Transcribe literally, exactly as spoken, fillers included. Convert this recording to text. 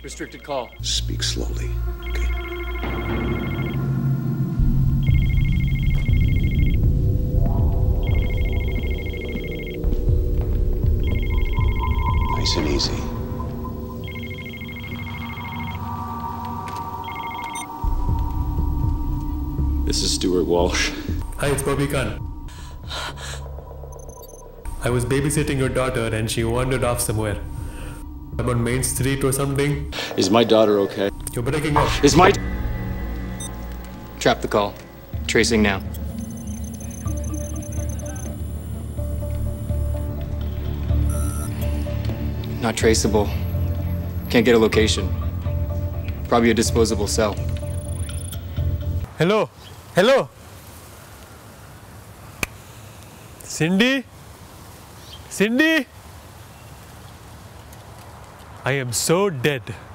Restricted call. Speak slowly, okay? Nice and easy. This is Stuart Walsh. Hi, it's Bobby Khan. I was babysitting your daughter and she wandered off somewhere. About Main Street or something. Is my daughter okay? You're breaking up. Is my... Trap the call. Tracing now. Not traceable. Can't get a location. Probably a disposable cell. Hello? Hello? Cindy? Cindy? I am so dead.